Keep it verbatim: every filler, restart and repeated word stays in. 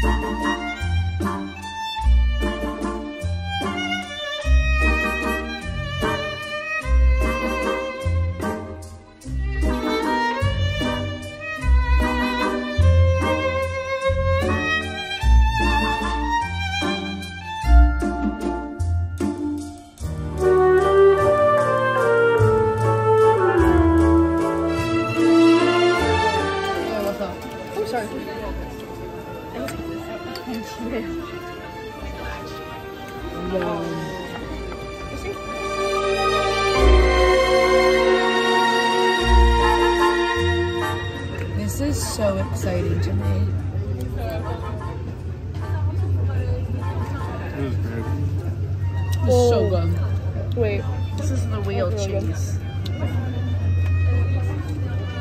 This is so exciting to me. It was good. This is so good. Wait. This is the wheel That's really cheese.